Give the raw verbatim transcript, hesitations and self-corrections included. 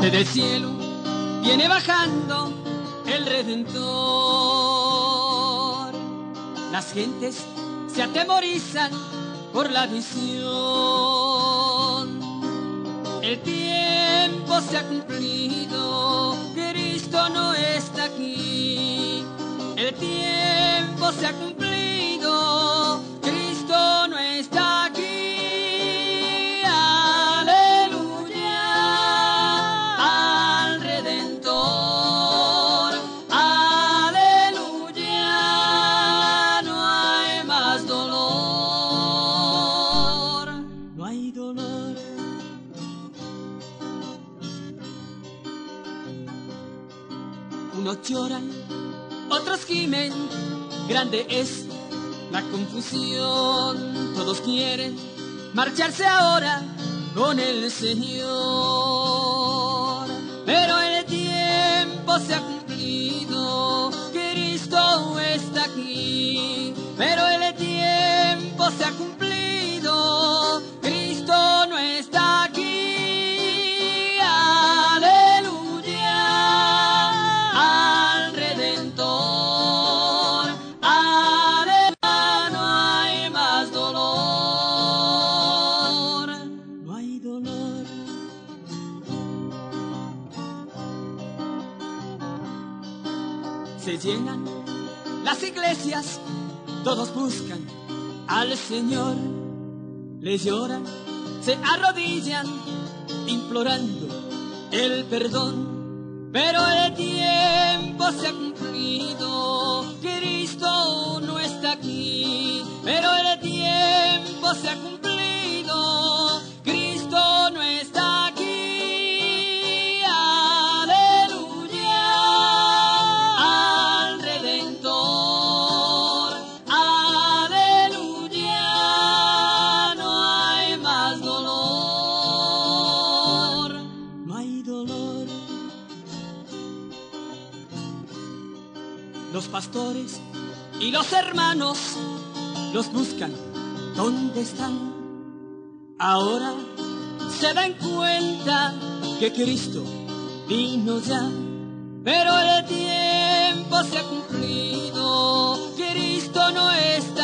Desde el cielo viene bajando el Redentor. Las gentes se atemorizan por la visión. El tiempo se ha cumplido, Cristo no está aquí. El tiempo se ha cumplido, Cristo no está aquí. Unos lloran, otros gimen, grande es la confusión. Todos quieren marcharse ahora con el Señor. Pero el tiempo se ha cumplido, Cristo está aquí. Pero el tiempo se ha cumplido, Cristo no está aquí. Se llenan las iglesias, todos buscan al Señor. Les lloran, se arrodillan, implorando el perdón. Pero el tiempo se ha cumplido, Cristo no está aquí. Pero el tiempo se ha cumplido, Cristo no está aquí. Los pastores y los hermanos los buscan, ¿dónde están? Ahora se dan cuenta que Cristo vino ya. Pero el tiempo se ha cumplido, Cristo no está.